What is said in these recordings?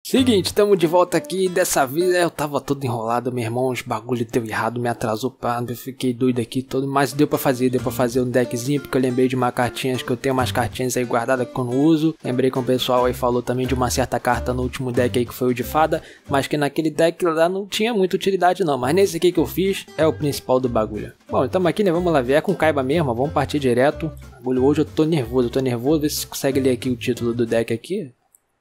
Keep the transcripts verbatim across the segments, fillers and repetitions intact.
Seguinte, tamo de volta aqui. Dessa vez eu tava todo enrolado, meu irmão. Os bagulho deu errado, me atrasou. Pá, eu fiquei doido aqui todo. Mas deu pra fazer, deu pra fazer um deckzinho. Porque eu lembrei de uma cartinha, que eu tenho umas cartinhas aí guardadas que eu não uso. Lembrei que o pessoal aí falou também de uma certa carta no último deck aí que foi o de fada. Mas que naquele deck lá não tinha muita utilidade não. Mas nesse aqui que eu fiz é o principal do bagulho. Bom, tamo aqui, né? Vamos lá ver. É com Kaiba mesmo, vamos partir direto. Bagulho, hoje eu tô nervoso, eu tô nervoso. Vê se você consegue ler aqui o título do deck aqui.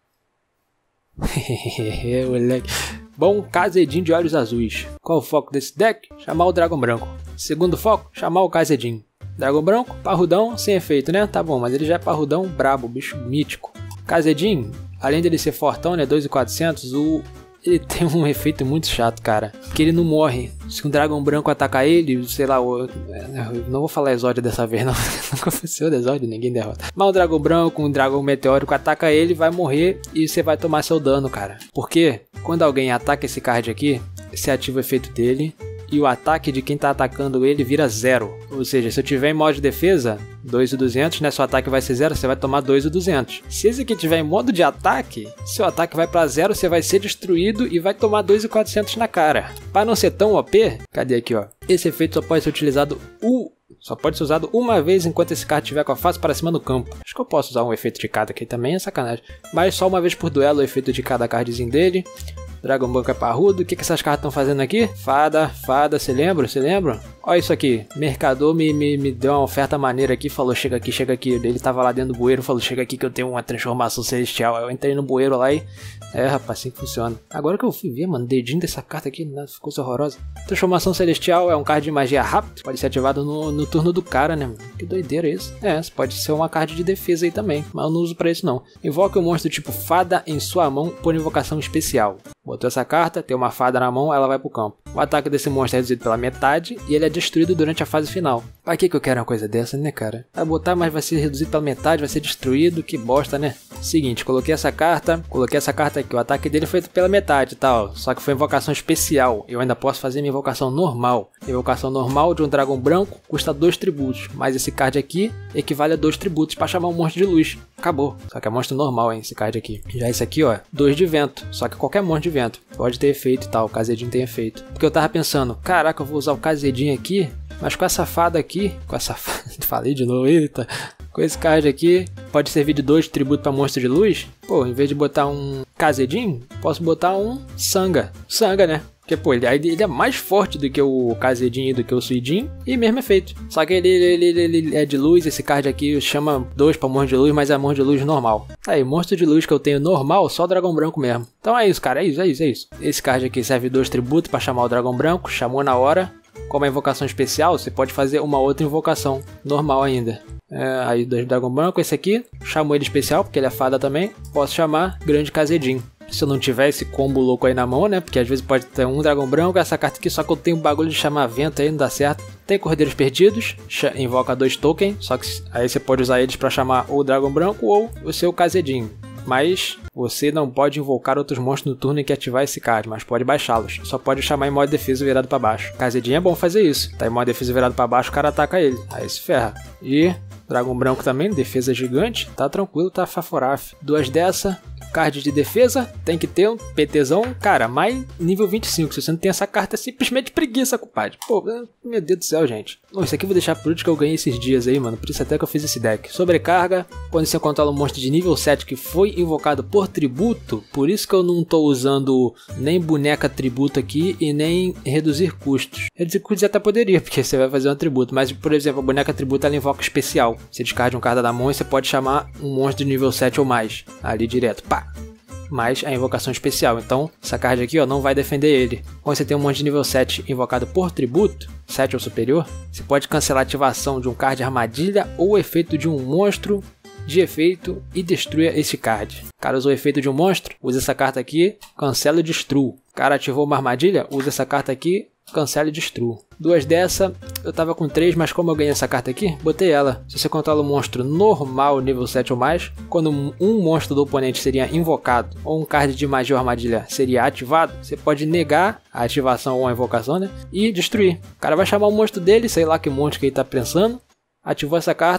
Moleque. Bom, Kazedin de olhos azuis. Qual o foco desse deck? Chamar o dragão branco. Segundo foco, chamar o Kazedin. Dragão branco, parrudão, sem efeito, né? Tá bom, mas ele já é parrudão brabo, bicho mítico. Kazedin, além dele ser fortão, né? dois mil e quatrocentos, o... ele tem um efeito muito chato, cara. Que ele não morre. Se um dragão branco atacar ele, sei lá, eu não vou falar exódio dessa vez, não. Nunca aconteceu exódio, ninguém derrota. Mas um dragão branco, um dragão meteórico ataca ele, vai morrer e você vai tomar seu dano, cara. Por quê? Quando alguém ataca esse card aqui, você ativa o efeito dele e o ataque de quem tá atacando ele vira zero. Ou seja, se eu tiver em modo de defesa, dois mil e duzentos, né? Seu ataque vai ser zero, você vai tomar dois mil e duzentos. Se esse aqui tiver em modo de ataque, seu ataque vai para zero, você vai ser destruído e vai tomar dois mil e quatrocentos na cara. Para não ser tão O P, cadê aqui, ó? Esse efeito só pode ser utilizado o Só pode ser usado uma vez enquanto esse card estiver com a face para cima no campo. Acho que eu posso usar um efeito de cada aqui também, é sacanagem. Mas só uma vez por duelo o efeito de cada cardzinho dele. Dragão branco é parrudo. O que, que essas cartas estão fazendo aqui? Fada, fada, você lembra? Você lembra? Olha isso aqui. Mercador me, me, me deu uma oferta maneira aqui. Falou, chega aqui, chega aqui. Ele tava lá dentro do bueiro. Falou, chega aqui que eu tenho uma transformação celestial. Eu entrei no bueiro lá e... É, rapaz, assim que funciona. Agora que eu fui ver, mano, dedinho dessa carta aqui, né, ficou coisa horrorosa. Transformação celestial é um card de magia rápido. Pode ser ativado no, no turno do cara, né? Que doideira isso. É, pode ser uma card de defesa aí também. Mas eu não uso pra isso não. Invoque um monstro tipo fada em sua mão por invocação especial. Botou essa carta, tem uma fada na mão, ela vai pro campo. O ataque desse monstro é reduzido pela metade e ele é destruído durante a fase final. Pra que que eu quero uma coisa dessa, né, cara? Vai botar, mas vai ser reduzido pela metade, vai ser destruído, que bosta, né? Seguinte, coloquei essa carta, coloquei essa carta aqui, o ataque dele foi pela metade e tal, só que foi invocação especial. Eu ainda posso fazer minha invocação normal. Invocação normal de um dragão branco custa dois tributos, mas esse card aqui equivale a dois tributos pra chamar um monstro de luz. Acabou. Só que é monstro normal, hein, esse card aqui. Já esse aqui, ó, dois de vento, só que qualquer monstro de vento. Pode ter efeito e tal, o Kazedin tem efeito. Porque eu tava pensando, caraca, eu vou usar o Kazedin aqui, mas com essa fada aqui, com essa fada, falei de novo, eita, com esse card aqui, pode servir de dois tributos pra monstro de luz. Pô, em vez de botar um Kazedin, posso botar um Sanga. Sanga, né? Porque, pô, ele, ele é mais forte do que o Kazedin e do que o Suidin, e mesmo efeito. Só que ele, ele, ele, ele é de luz, esse card aqui chama dois pra monstro de luz, mas é monstro de luz normal. Aí, monstro de luz que eu tenho normal, só dragão branco mesmo. Então é isso, cara, é isso, é isso, é isso. Esse card aqui serve dois tributos pra chamar o dragão branco, chamou na hora. Como é invocação especial, você pode fazer uma outra invocação normal ainda. É, aí, dois dragão branco, esse aqui, chamo ele especial, porque ele é fada também. Posso chamar Grande Kazedin. Se eu não tiver esse combo louco aí na mão, né? Porque às vezes pode ter um dragão branco, essa carta aqui, só que eu tenho o bagulho de chamar vento aí, não dá certo. Tem Cordeiros Perdidos, invoca dois tokens, só que aí você pode usar eles pra chamar ou o dragão branco ou o seu Kazedin. Mas você não pode invocar outros monstros no turno em que ativar esse card, mas pode baixá-los. Só pode chamar em modo defesa virado pra baixo. Kazedin é bom fazer isso. Tá em modo defesa virado pra baixo, o cara ataca ele. Aí se ferra. E dragão branco também, defesa gigante. Tá tranquilo, tá faforaf. Duas dessa. Card de defesa, tem que ter um PTzão, cara, mais nível vinte e cinco. Se você não tem essa carta, é simplesmente preguiça, compadre. Pô, meu Deus do céu, gente. Bom, isso aqui eu vou deixar por último que eu ganhei esses dias aí, mano. Por isso até que eu fiz esse deck. Sobrecarga, quando você controla um monstro de nível sete que foi invocado por tributo, por isso que eu não tô usando nem boneca tributo aqui e nem reduzir custos. Reduzir custos até poderia, porque você vai fazer um tributo, mas, por exemplo, a boneca tributo ela invoca especial. Você descarta um carta da mão e você pode chamar um monstro de nível sete ou mais, ali direto, pá. Mais a invocação especial, então essa card aqui ó, não vai defender ele. Quando você tem um monte de nível sete invocado por tributo, sete ou superior, você pode cancelar a ativação de um card de armadilha ou o efeito de um monstro de efeito e destrua esse card. O cara usou o efeito de um monstro, usa essa carta aqui, cancela e destrua. O cara ativou uma armadilha, usa essa carta aqui, cancela e destrua. Duas dessa, eu tava com três, mas como eu ganhei essa carta aqui, botei ela. Se você controla um monstro normal, nível sete ou mais, quando um monstro do oponente seria invocado, ou um card de magia ou armadilha seria ativado, você pode negar a ativação ou a invocação, né? E destruir. O cara vai chamar o monstro dele, sei lá que monstro que ele tá pensando, ativou essa carta,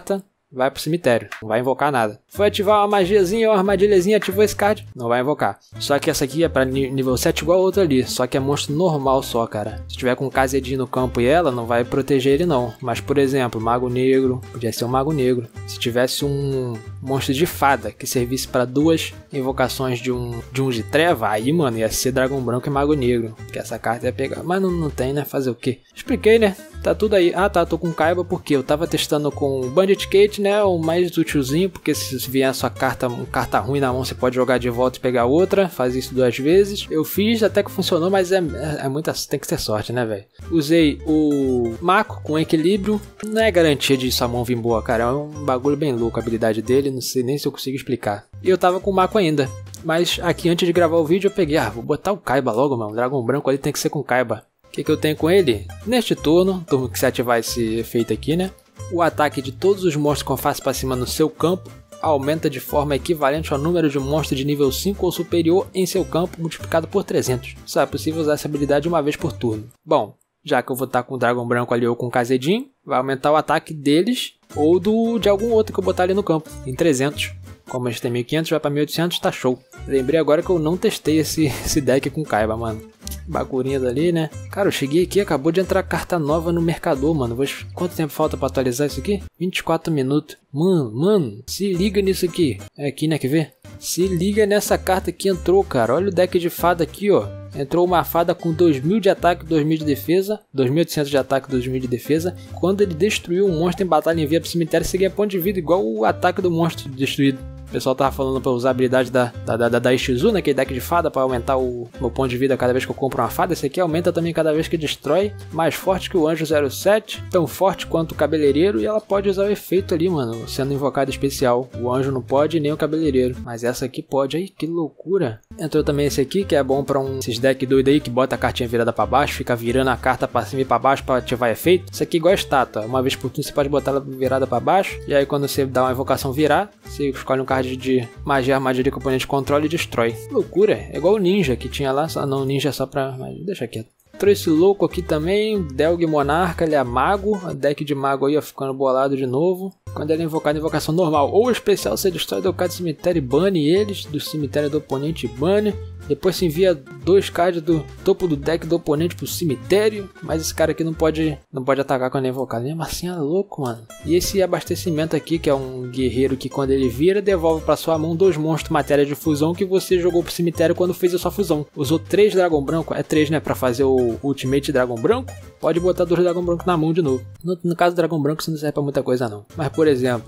vai pro cemitério, não vai invocar nada. Foi ativar uma magiazinha ou uma armadilhazinha, ativou esse card, não vai invocar. Só que essa aqui é pra nível sete igual a outra ali, só que é monstro normal só, cara. Se tiver com um Khazedin no campo e ela, não vai proteger ele não. Mas, por exemplo, Mago Negro, podia ser um Mago Negro. Se tivesse um monstro de fada que servisse para duas invocações de um de, um de treva, aí, mano, ia ser Dragão Branco e Mago Negro, que essa carta ia pegar. Mas não, não tem, né? Fazer o quê? Expliquei, né? Tá tudo aí. Ah, tá, tô com Kaiba porque eu tava testando com Bandit Kate, né? O mais útilzinho, porque se vier a sua carta, uma carta ruim na mão, você pode jogar de volta e pegar outra. Faz isso duas vezes. Eu fiz, até que funcionou, mas é, é, é muita. Tem que ter sorte, né, velho? Usei o Mako com equilíbrio. Não é garantia de sua mão vir boa, cara. É um bagulho bem louco a habilidade dele. Não sei nem se eu consigo explicar. E eu tava com o Mako ainda. Mas aqui, antes de gravar o vídeo, eu peguei. Ah, vou botar o Kaiba logo, mano. O Dragão Branco ali tem que ser com Kaiba. O que, que eu tenho com ele? Neste turno, turno que você ativar esse efeito aqui, né? O ataque de todos os monstros com face para cima no seu campo aumenta de forma equivalente ao número de monstros de nível cinco ou superior em seu campo, multiplicado por trezentos. Só é possível usar essa habilidade uma vez por turno. Bom, já que eu vou estar com o Dragão Branco ali ou com o Khazedin, vai aumentar o ataque deles ou do de algum outro que eu botar ali no campo, em trezentos. Como a gente tem mil e quinhentos, vai para mil e oitocentos, tá show. Lembrei agora que eu não testei esse, esse deck com Kaiba, mano. Bacurinhas ali, né? Cara, eu cheguei aqui, acabou de entrar carta nova no mercador, mano. Vou... Quanto tempo falta pra atualizar isso aqui? vinte e quatro minutos. Mano, mano, se liga nisso aqui. É aqui, né? Quer ver? Se liga nessa carta que entrou, cara. Olha o deck de fada aqui, ó. Entrou uma fada com dois mil de ataque e dois mil de defesa. dois mil e oitocentos de ataque e dois mil de defesa. Quando ele destruiu um monstro em batalha e envia pro cemitério, você ganha ponto de vida igual o ataque do monstro destruído. O pessoal tava falando pra usar a habilidade da, da, da, da Ishizu, né? Que é deck de fada, pra aumentar o meu ponto de vida cada vez que eu compro uma fada. Esse aqui aumenta também cada vez que destrói. Mais forte que o Anjo zero sete. Tão forte quanto o Cabeleireiro. E ela pode usar o efeito ali, mano. Sendo invocado especial. O Anjo não pode, nem o Cabeleireiro. Mas essa aqui pode. Aí, que loucura. Entrou também esse aqui, que é bom pra um esses decks doidos aí, que bota a cartinha virada pra baixo. Fica virando a carta pra cima e pra baixo pra ativar efeito. Isso aqui é igual a estátua. Uma vez por turno você pode botar ela virada pra baixo. E aí quando você dá uma invocação virar, você escolhe um card de magia, armadilha que o oponente controla e destrói. Loucura, é igual o ninja que tinha lá, só não, ninja só pra... deixa quieto. Trouxe esse louco aqui também, Delg Monarca, ele é mago, a deck de mago aí ó, ficando bolado de novo. Quando ele é invocado em invocação normal ou especial, você destrói do card do cemitério e bane eles, do cemitério do oponente bane. Depois se envia dois cards do topo do deck do oponente pro cemitério. Mas esse cara aqui não pode, não pode atacar quando é invocado. Mesmo assim é louco, mano. E esse abastecimento aqui, que é um guerreiro que quando ele vira, devolve pra sua mão dois monstros matéria de fusão que você jogou pro cemitério quando fez a sua fusão. Usou três dragão branco, é três, né, pra fazer o ultimate dragão branco. Pode botar dois dragão branco na mão de novo. No, no caso do dragão branco isso não serve pra muita coisa não. Mas por exemplo,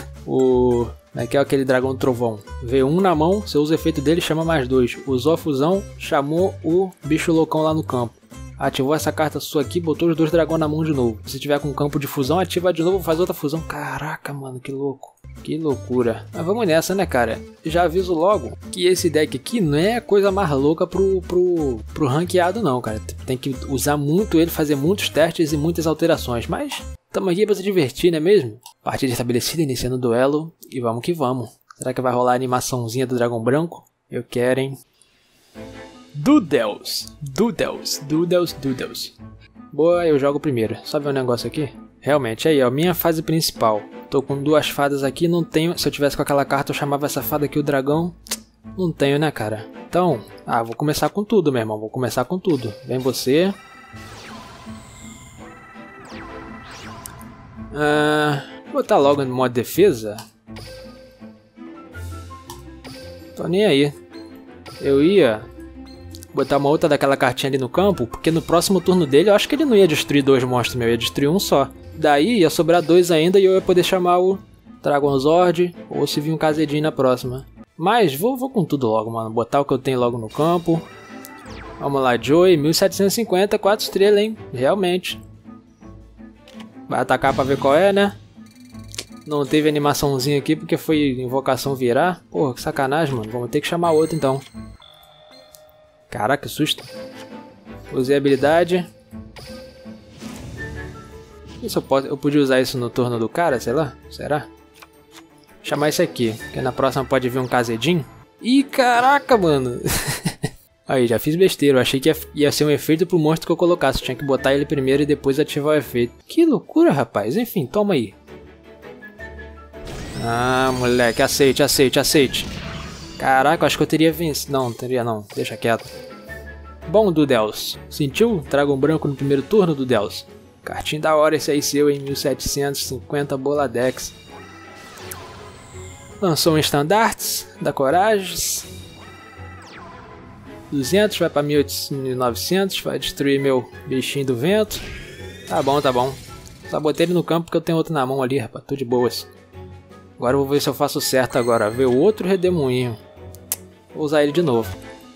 o... que é aquele dragão trovão. Vê um na mão, você usa o efeito dele, chama mais dois. Usou a fusão, chamou o bicho loucão lá no campo. Ativou essa carta sua aqui, botou os dois dragões na mão de novo. Se tiver com campo de fusão, ativa de novo, faz outra fusão. Caraca, mano, que louco. Que loucura. Mas vamos nessa, né, cara? Já aviso logo que esse deck aqui não é a coisa mais louca pro, pro, pro ranqueado não, cara. Tem que usar muito ele, fazer muitos testes e muitas alterações. Mas estamos aqui pra se divertir, não é mesmo? Partida estabelecida, iniciando o duelo. E vamos que vamos. Será que vai rolar a animaçãozinha do dragão branco? Eu quero, hein? Doodles, Doodles, Doodles, Doodles. Boa, eu jogo primeiro. Só ver um negócio aqui. Realmente, aí ó, minha fase principal. Tô com duas fadas aqui, não tenho... Se eu tivesse com aquela carta, eu chamava essa fada aqui o dragão. Não tenho, né, cara? Então, ah, vou começar com tudo, meu irmão. Vou começar com tudo. Vem você. Ah, vou botar logo no modo defesa. Tô nem aí. Eu ia... botar uma outra daquela cartinha ali no campo, porque no próximo turno dele eu acho que ele não ia destruir dois monstros meu, ia destruir um só. Daí ia sobrar dois ainda e eu ia poder chamar o Dragon Zord, ou se vir um Khazedin na próxima. Mas vou, vou com tudo logo, mano, botar o que eu tenho logo no campo. Vamos lá, Joey, mil setecentos e cinquenta, quatro estrelas, hein, realmente. Vai atacar pra ver qual é, né? Não teve animaçãozinha aqui porque foi invocação virar. Porra, que sacanagem, mano, vamos ter que chamar outro então. Caraca, que susto. Usei a habilidade. Isso eu, posso, eu podia usar isso no turno do cara, sei lá? Será? Chamar esse aqui, que na próxima pode vir um Khazedin. Ih, caraca, mano. Aí, já fiz besteira. Eu achei que ia, ia ser um efeito pro monstro que eu colocasse. Eu tinha que botar ele primeiro e depois ativar o efeito. Que loucura, rapaz. Enfim, toma aí. Ah, moleque, aceite, aceite, aceite. Caraca, eu acho que eu teria vencido. Não, teria não, deixa quieto. Bom, Dudels. Sentiu? Dragão branco no primeiro turno, Dudels. Cartinho da hora esse aí seu, em mil setecentos e cinquenta Boladex. Lançou um estandartes da Coragens. duzentos, vai pra mil e novecentos, vai destruir meu bichinho do vento. Tá bom, tá bom. Só botei ele no campo porque eu tenho outro na mão ali, rapaz, tô de boas. Agora eu vou ver se eu faço certo agora, ver o outro redemoinho. Vou usar ele de novo.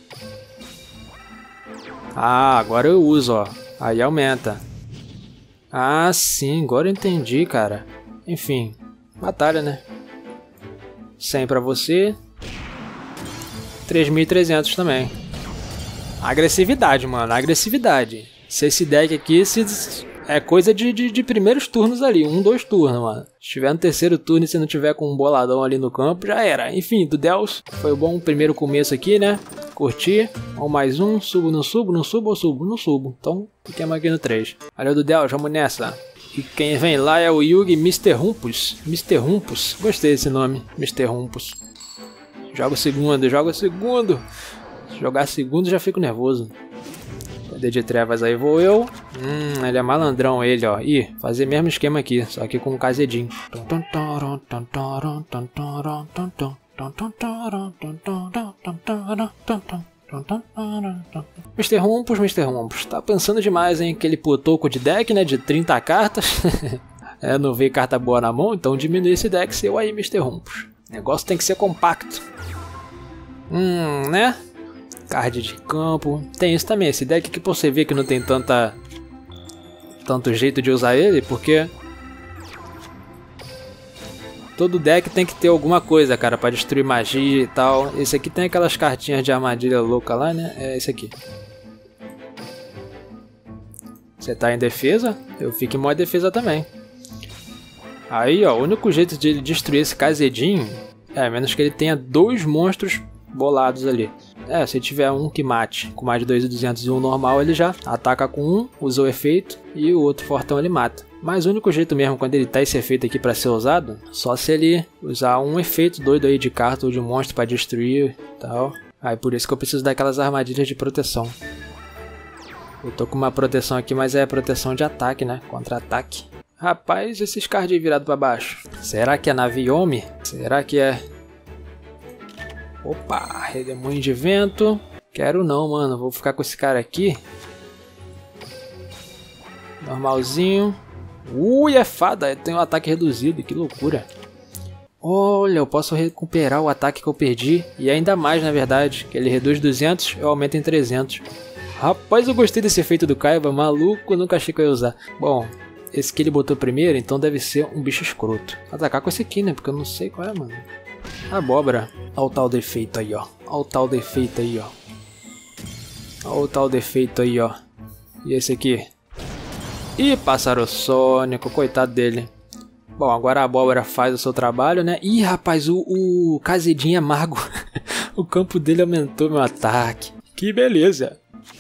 Ah, agora eu uso, ó. Aí aumenta. Ah, sim, agora eu entendi, cara. Enfim, batalha, né? cem pra você. três mil e trezentos também. Agressividade, mano, agressividade. Se esse deck aqui se... é coisa de, de, de primeiros turnos ali, um, dois turnos, mano. Se tiver no terceiro turno e se não tiver com um boladão ali no campo, já era. Enfim, Dudels, foi bom o primeiro começo aqui, né? Curti. Vamos mais um, subo, não subo, não subo ou subo? Não subo. Então, fiquemos aqui no três. Valeu, Dudels, vamos nessa. E quem vem lá é o Yugi mister Rumpus. mister Rumpus, gostei desse nome, mister Rumpus. Joga o segundo, joga o segundo. Se jogar segundo já fico nervoso. Poder de trevas aí vou eu. Hum, ele é malandrão ele, ó. Ih, fazer mesmo esquema aqui, só que com o Kazedin. mister Rumpus, mister Rumpus. Tá pensando demais, hein? Aquele putoco de deck, né? De trinta cartas. É, não veio carta boa na mão, então diminui esse deck seu aí, mister Rumpus. O negócio tem que ser compacto. Hum, né? Card de campo. Tem isso também, esse deck que você vê que não tem tanta tanto jeito de usar ele, porque todo deck tem que ter alguma coisa, cara, pra destruir magia e tal. Esse aqui tem aquelas cartinhas de armadilha louca lá, né? É esse aqui. Você tá em defesa? Eu fico em modo defesa também. Aí, ó, o único jeito de ele destruir esse Kazedin é a menos que ele tenha dois monstros bolados ali. É, se tiver um que mate com mais de dois mil e duzentos e um normal, ele já ataca com um, usa o efeito e o outro fortão ele mata. Mas o único jeito mesmo, quando ele tá esse efeito aqui pra ser usado, só se ele usar um efeito doido aí de carta ou de monstro pra destruir e tal. Aí por isso que eu preciso daquelas armadilhas de proteção. Eu tô com uma proteção aqui, mas é proteção de ataque, né? Contra-ataque. Rapaz, esses cards virados pra baixo. Será que é Naviome? Será que é... Opa, redemoinho de vento. Quero não, mano. Vou ficar com esse cara aqui. Normalzinho. Ui, é fada. Tem um ataque reduzido. Que loucura. Olha, eu posso recuperar o ataque que eu perdi. E ainda mais, na verdade. Que ele reduz duzentos, eu aumento em trezentos. Rapaz, eu gostei desse efeito do Kaiba. Maluco, nunca achei que eu ia usar. Bom, esse que ele botou primeiro, então deve ser um bicho escroto. Atacar com esse aqui, né? Porque eu não sei qual é, mano. Abóbora. Olha o tal defeito aí, ó. Olha o tal defeito aí, ó. Olha o tal defeito aí, ó. E esse aqui? Ih, pássaro sônico. Coitado dele. Bom, agora a abóbora faz o seu trabalho, né? Ih, rapaz, o, o Kazedin é mago. O campo dele aumentou meu ataque. Que beleza.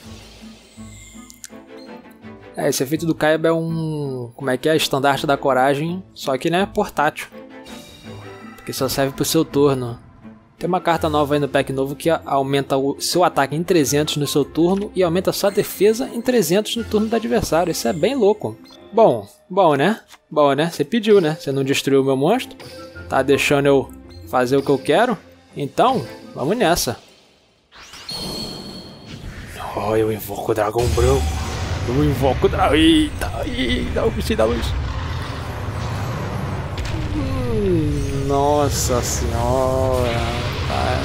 É, esse efeito do Kaiba é um... Como é que é? Estandarte da coragem. Só que, né, portátil. Porque só serve pro seu turno. Tem uma carta nova aí no pack novo que aumenta o seu ataque em trezentos no seu turno e aumenta sua defesa em trezentos no turno do adversário. Isso é bem louco. Bom, bom, né? Bom, né? Você pediu, né? Você não destruiu o meu monstro. Tá deixando eu fazer o que eu quero. Então, vamos nessa. Oh, eu invoco o dragão branco. Eu invoco o dragão... Eita, eita, o bicho da luz. Hum, nossa senhora. Tá.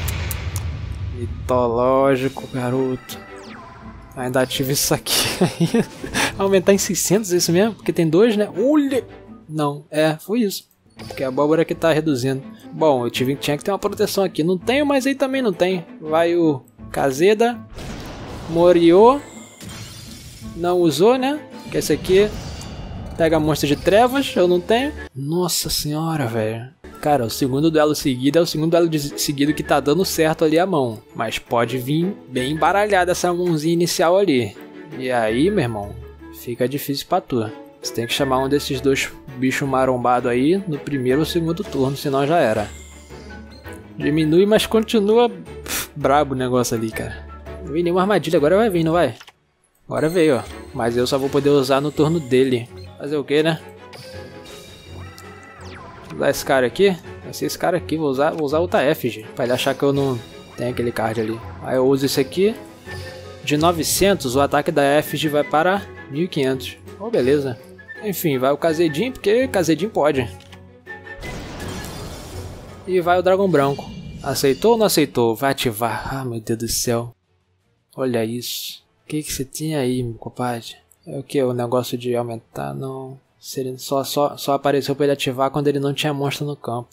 Mitológico, garoto. Ainda tive isso aqui. Aumentar em seiscentos, é isso mesmo? Porque tem dois, né? Olha! Não, é, foi isso. Porque a abóbora que tá reduzindo. Bom, eu tive, tinha que ter uma proteção aqui. Não tenho, mas aí também não tem. Vai o Kazeda. Moriô. Não usou, né? Porque esse aqui pega monstro de trevas, eu não tenho. Nossa senhora, velho. Cara, o segundo duelo seguido é o segundo duelo de seguido que tá dando certo ali a mão. Mas pode vir bem embaralhada essa mãozinha inicial ali. E aí, meu irmão, fica difícil pra tu. Você tem que chamar um desses dois bicho marombado aí no primeiro ou segundo turno, senão já era. Diminui, mas continua pff, brabo o negócio ali, cara. Não vi nenhuma armadilha, agora vai vir, não vai? Agora veio, ó. Mas eu só vou poder usar no turno dele. Fazer o que, né? Vou usar esse cara aqui. Vai ser esse cara aqui, vou usar, vou usar outra F, pra ele achar que eu não tenho aquele card ali. Aí eu uso esse aqui. De novecentos, o ataque da F vai para mil e quinhentos. Oh, beleza. Enfim, vai o Kazedin, porque Kazedin pode. E vai o Dragão Branco. Aceitou ou não aceitou? Vai ativar. Ah, meu Deus do céu. Olha isso. O que que você tinha aí, meu compadre? É o que? O negócio de aumentar? Não. Ele só, só, só apareceu para ele ativar quando ele não tinha monstro no campo.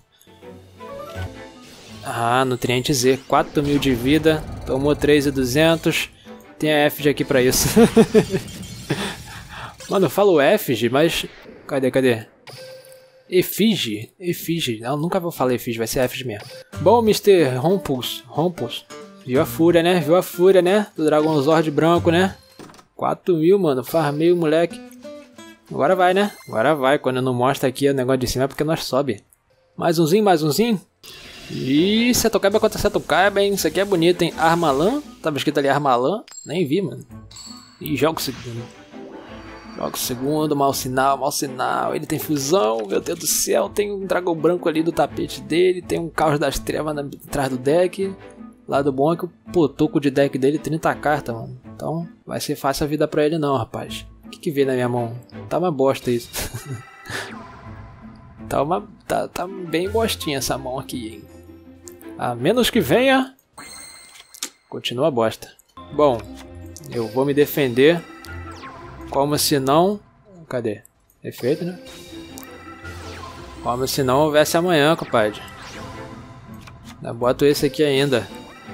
Ah, Nutriente Z. quatro mil de vida. Tomou três mil e duzentos. Tem a F G aqui pra isso. Mano, eu falo F G, mas... Cadê, cadê? Efige? Efige. Não, nunca vou falar Efige, vai ser F G mesmo. Bom, mister Rompus. Rompus. Viu a fúria, né? Viu a fúria, né? Do Dragon Zord branco, né? quatro mil, mano. Farmei o moleque. Agora vai, né? Agora vai. Quando não mostra aqui o negócio de cima é porque nós sobe. Mais umzinho, mais umzinho. Ih, Setokaiba contra Setokaiba, hein? Isso aqui é bonito, hein? Armalan. Tava escrito ali Armalan. Nem vi, mano. E joga o segundo. Joga o segundo. Mau sinal, mau sinal. Ele tem fusão. Meu Deus do céu. Tem um dragão branco ali do tapete dele. Tem um caos das trevas na, atrás do deck. Lado bom é que o potoco de deck dele trinta cartas, mano. Então vai ser fácil a vida pra ele não, rapaz. O que que veio na minha mão? Tá uma bosta isso. tá, uma, tá, tá bem bostinha essa mão aqui, hein. A menos que venha... Continua bosta. Bom, eu vou me defender. Como se não... Cadê? Efeito, né? Como se não houvesse amanhã, compadre. Eu boto esse aqui ainda.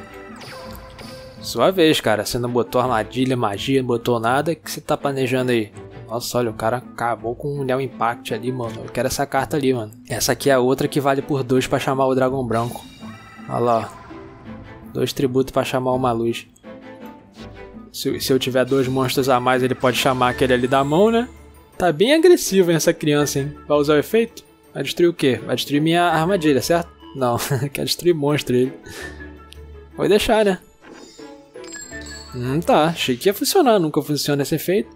Sua vez, cara. Você não botou armadilha, magia, não botou nada. O que você tá planejando aí? Nossa, olha, o cara acabou com um Neo Impact ali, mano. Eu quero essa carta ali, mano. Essa aqui é a outra que vale por dois pra chamar o Dragão Branco. Olha lá, ó. Dois tributos pra chamar uma luz. Se, se eu tiver dois monstros a mais, ele pode chamar aquele ali da mão, né? Tá bem agressivo essa criança, hein? Vai usar o efeito? Vai destruir o quê? Vai destruir minha armadilha, certo? Não, quer destruir monstro ele. Vou deixar, né? Hum, tá. Achei que ia funcionar. Nunca funciona esse efeito.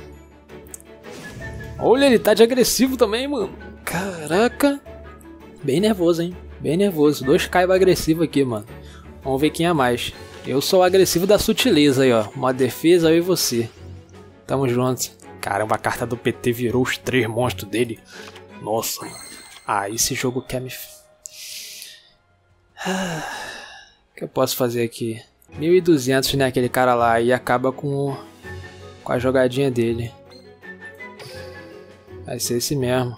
Olha, ele tá de agressivo também, mano. Caraca. Bem nervoso, hein? Bem nervoso. Dois Kaiba agressivos aqui, mano. Vamos ver quem é mais. Eu sou o agressivo da sutileza aí, ó. Uma defesa, eu e você. Tamo juntos. Caramba, a carta do P T virou os três monstros dele. Nossa, mano. Ah, esse jogo quer me... O que eu posso fazer aqui? mil e duzentos, né? Aquele cara lá. E acaba com, com a jogadinha dele. Vai ser esse mesmo.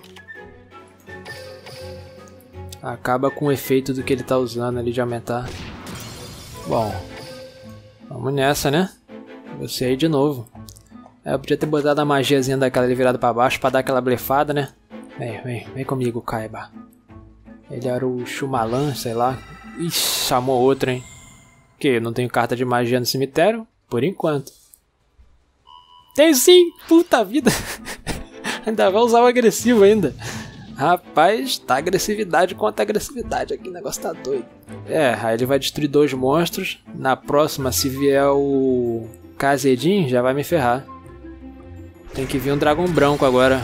Acaba com o efeito do que ele tá usando ali de aumentar. Bom. Vamos nessa, né? Você aí de novo. É, eu podia ter botado a magiazinha daquela ali virada pra baixo pra dar aquela blefada, né? Vem, vem, vem comigo, Kaiba. Ele era o Shumalan, sei lá. Ixi, chamou outro, hein? Que? Eu não tenho carta de magia no cemitério? Por enquanto. Tem sim! Puta vida! Ainda vai usar o agressivo ainda. Rapaz, tá agressividade contra agressividade aqui. O negócio tá doido. É, aí ele vai destruir dois monstros. Na próxima, se vier o Kazedin, já vai me ferrar. Tem que vir um dragão branco agora.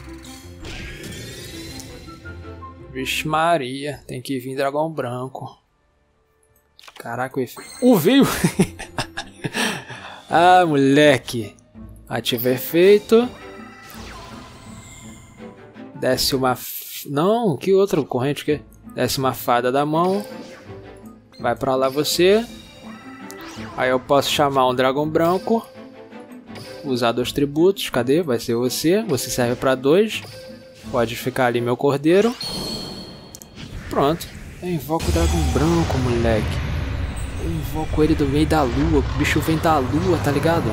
Vixe Maria, tem que vir dragão branco. Caraca, o efeito... Uh, veio! Ah, moleque. Ativa efeito. Desce uma... Não, que outro corrente que... Desce uma fada da mão. Vai pra lá você. Aí eu posso chamar um dragão branco. Usar dois tributos. Cadê? Vai ser você. Você serve pra dois. Pode ficar ali meu cordeiro. Pronto. Eu invoco o dragão branco, moleque. Eu invoco ele do meio da lua. O bicho vem da lua, tá ligado?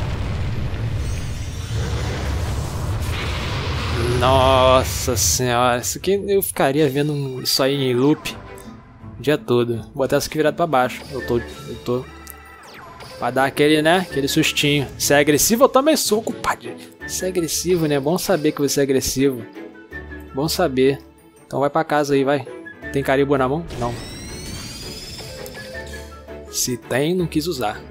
Nossa senhora. Isso aqui eu ficaria vendo isso aí em loop o dia todo. Vou botar isso aqui virado pra baixo. Eu tô... Eu tô... Pra dar aquele, né? Aquele sustinho. Se é agressivo, eu também sou, compadre. Se é agressivo, né? É bom saber que você é agressivo. Bom saber. Então vai pra casa aí, vai. Tem carimbo na mão? Não. Se tem, não quis usar.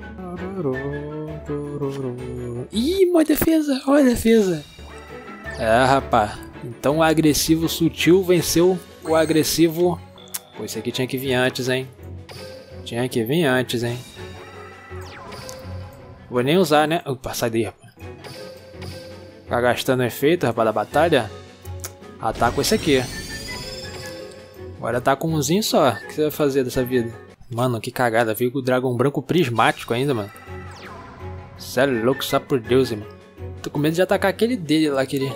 Ih, uma defesa, olha a defesa. É, rapaz. Então o agressivo sutil venceu o agressivo... Pô, esse aqui tinha que vir antes, hein. Tinha que vir antes, hein. Vou nem usar, né? Opa, sai daí, rapaz. Ficar gastando efeito, rapaz, da batalha. Ataca esse aqui. Agora tá com umzinho só. O que você vai fazer dessa vida? Mano, que cagada. Veio com o dragão branco prismático ainda, mano. Sério, louco, só por Deus, mano. Tô com medo de atacar aquele dele lá, aquele...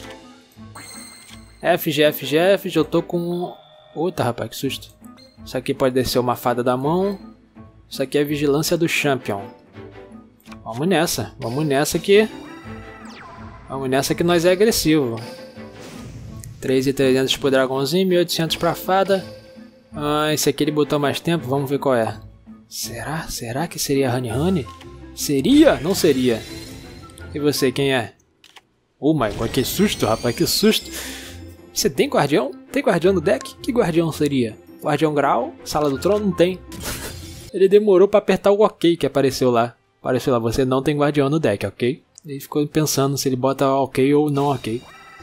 F G, F G, F G. Eu tô com... Outra, rapaz, que susto. Isso aqui pode descer uma fada da mão. Isso aqui é vigilância do champion. Vamos nessa. Vamos nessa que... Vamos nessa que nós é agressivo. três mil e trezentos pro dragãozinho, mil e oitocentos pra fada. Ah, esse aqui ele botou mais tempo, vamos ver qual é. Será? Será que seria Honey Honey? Seria? Não seria. E você, quem é? Oh my god, que susto, rapaz, que susto. Você tem guardião? Tem guardião no deck? Que guardião seria? Guardião Grau? Sala do Trono? Não tem. Ele demorou pra apertar o ok que apareceu lá. Apareceu lá, você não tem guardião no deck, ok? Ele ficou pensando se ele bota ok ou não ok.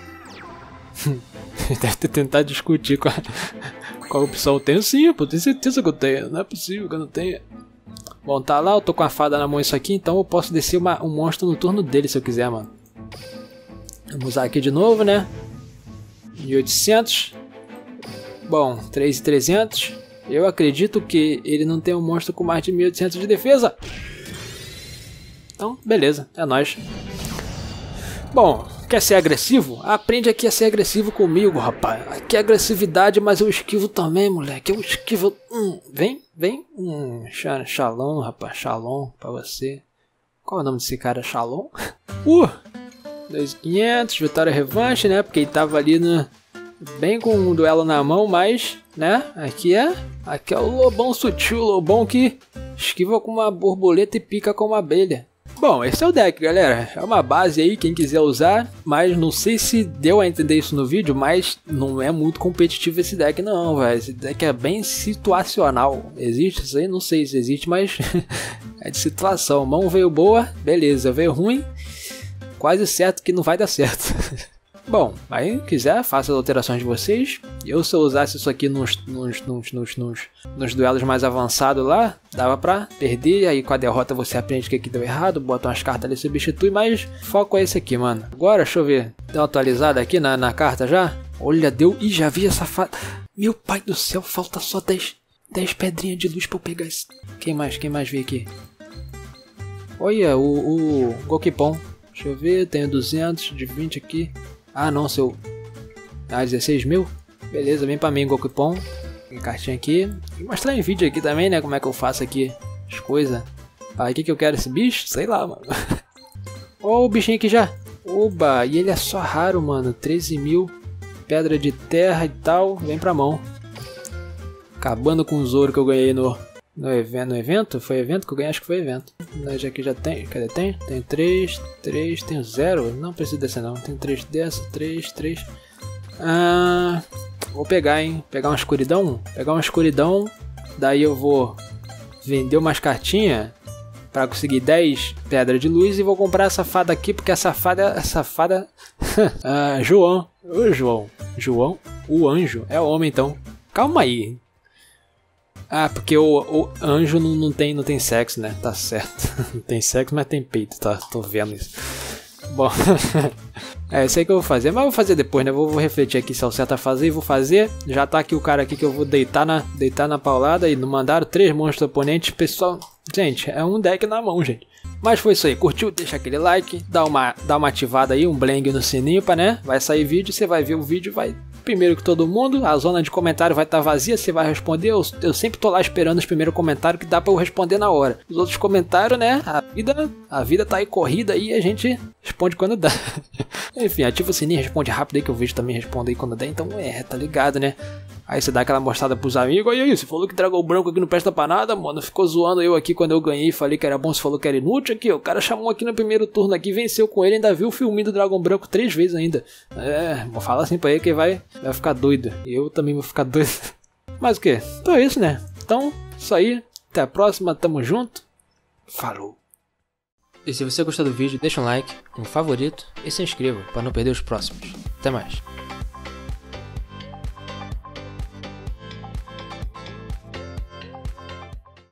Deve ter tentado discutir com a, com a opção. Tenho sim, pô, tenho certeza que eu tenho. Não é possível que eu não tenha. Bom, tá lá, eu tô com a fada na mão isso aqui, então eu posso descer uma, um monstro no turno dele se eu quiser, mano. Vamos usar aqui de novo, né? mil e oitocentos. Bom, três mil e trezentos. Eu acredito que ele não tem um monstro com mais de mil e oitocentos de defesa. Então, beleza, é nóis. Bom, quer ser agressivo? Aprende aqui a ser agressivo comigo, rapaz. Aqui é agressividade, mas eu esquivo também, moleque. Eu esquivo... Hum, vem, vem. Hum, Shalom, rapaz. Shalom pra você. Qual é o nome desse cara? Shalom? Uh! dois mil e quinhentos, vitória revanche, né? Porque ele tava ali no... bem com um duelo na mão, mas... né? Aqui é... Aqui é o lobão sutil, o lobão que esquiva com uma borboleta e pica com uma abelha. Bom, esse é o deck, galera. É uma base aí, quem quiser usar. Mas não sei se deu a entender isso no vídeo, mas não é muito competitivo esse deck não, velho. Esse deck é bem situacional. Existe isso aí? Não sei se existe, mas é de situação. Mão veio boa, beleza. Veio ruim, quase certo que não vai dar certo. Bom, aí quiser, faça as alterações de vocês. Eu, se eu usasse isso aqui nos, nos, nos, nos, nos, nos duelos mais avançados lá, dava pra perder. Aí com a derrota você aprende que aqui deu errado, bota umas cartas ali, substitui, mas foco é esse aqui, mano. Agora, deixa eu ver, deu uma atualizada aqui na, na carta já. Olha, deu, ih, já vi essa fada. Meu pai do céu, falta só dez, dez pedrinhas de luz pra eu pegar esse. Quem mais, quem mais veio aqui? Olha, o, o Gokipon. Deixa eu ver, tenho duzentos de vinte aqui. Ah, não, seu... Ah, dezesseis mil? Beleza, vem pra mim, Gokipon. Tem cartinha aqui. Vou mostrar em vídeo aqui também, né? Como é que eu faço aqui as coisas. Ah, o que que eu quero esse bicho? Sei lá, mano. Ó, oh, o bichinho aqui já. Oba, e ele é só raro, mano. treze mil. Pedra de terra e tal. Vem pra mão. Acabando com os ouro que eu ganhei no... No evento, no evento? Foi evento que eu ganhei? Acho que foi evento. Já que já tem. Cadê? Tem? Tem três, três, tem zero. Não precisa dessa não. Tem três dessa, três, três. Ah, vou pegar, hein? Pegar uma escuridão. Pegar uma escuridão. Daí eu vou vender umas cartinhas para conseguir dez pedras de luz. E vou comprar essa fada aqui, porque essa fada. Essa fada. ah, João. Ô, João. João, o anjo. É homem então. Calma aí. Ah, porque o, o anjo não, não, tem, não tem sexo, né? Tá certo. Não tem sexo, mas tem peito, tá? Tô vendo isso. Bom, é isso aí que eu vou fazer. Mas eu vou fazer depois, né? Vou, vou refletir aqui se é o certo a fazer e vou fazer. Já tá aqui o cara aqui que eu vou deitar na, deitar na paulada. E não mandaram três monstros oponentes. Pessoal, gente, é um deck na mão, gente. Mas foi isso aí. Curtiu? Deixa aquele like. Dá uma, dá uma ativada aí, um bling no sininho, pra, né? Vai sair vídeo, você vai ver o vídeo, vai... Primeiro que todo mundo, a zona de comentário vai estar tá vazia, você vai responder, eu, eu sempre tô lá esperando os primeiros comentários que dá pra eu responder na hora. Os outros comentários, né, a vida, a vida tá aí corrida aí, a gente responde quando dá. Enfim, ativa o sininho, responde rápido aí que eu vejo também, responde aí quando dá. Então é, tá ligado, né? Aí você dá aquela mostrada pros amigos. E aí, você falou que Dragão Branco aqui não presta pra nada, mano. Ficou zoando eu aqui quando eu ganhei. Falei que era bom, você falou que era inútil aqui. O cara chamou aqui no primeiro turno aqui, venceu com ele. Ainda viu o filminho do Dragão Branco três vezes ainda. É, vou falar assim pra ele que vai, vai ficar doido. E eu também vou ficar doido. Mas o que? Então é isso, né? Então, isso aí. Até a próxima, tamo junto. Falou. E se você gostou do vídeo, deixa um like, um favorito e se inscreva para não perder os próximos. Até mais.